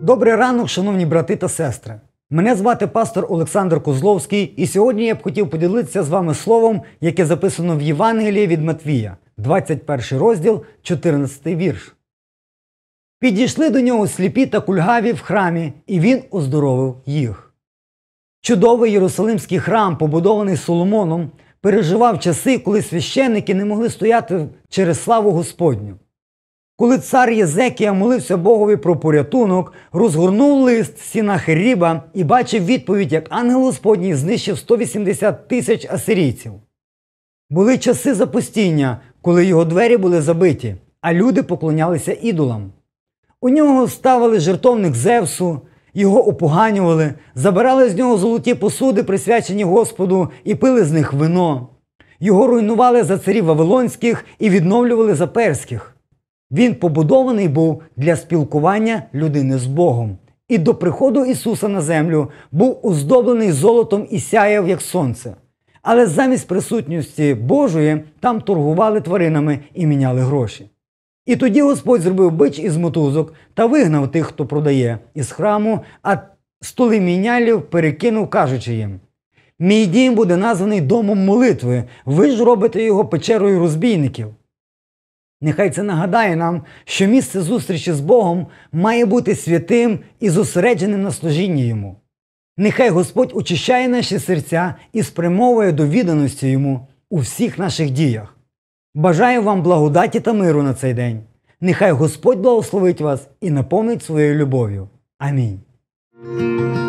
Добрий ранок, шановні брати та сестри. Мене звати пастор Олександр Козловський, і сьогодні я б хотів поділитися з вами словом, яке записано в Євангелії від Матвія, 21 розділ, 14 вірш. «Підійшли до нього сліпі та кульгаві в храмі, і він оздоровив їх». Чудовий Єрусалимський храм, побудований Соломоном, переживав часи, коли священники не могли стояти через славу Господню. Коли цар Єзекія молився Богові про порятунок, розгорнув лист Сінахеріба і бачив відповідь, як ангел Господній знищив 180 тисяч асирійців. Були часи запустіння, коли його двері були забиті, а люди поклонялися ідолам. У нього ставили жертовник Зевсу, його опоганювали, забирали з нього золоті посуди, присвячені Господу, і пили з них вино. Його руйнували за царів вавилонських і відновлювали за перських. Він побудований був для спілкування людини з Богом. І до приходу Ісуса на землю був оздоблений золотом і сяяв, як сонце. Але замість присутності Божої там торгували тваринами і міняли гроші. І тоді Господь зробив бич із мотузок та вигнав тих, хто продає, із храму, а столи мінялів перекинув, кажучи їм: «Мій дім буде названий домом молитви, ви ж робите його печерою розбійників». Нехай це нагадає нам, що місце зустрічі з Богом має бути святим і зосередженим на служінні Йому. Нехай Господь очищає наші серця і спрямовує до відданості Йому у всіх наших діях. Бажаю вам благодаті та миру на цей день. Нехай Господь благословить вас і наповнить своєю любов'ю. Амінь.